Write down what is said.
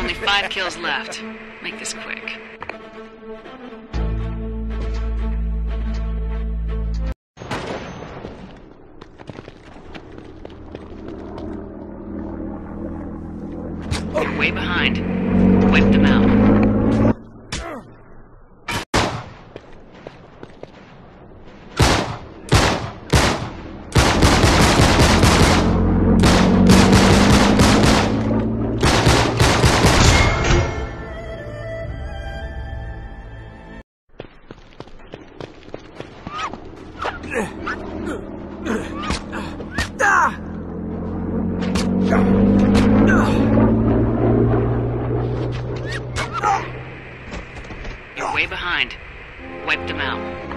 Only 5 kills left. Make this quick. You're way behind. Wipe them out. You're way behind. Wipe them out.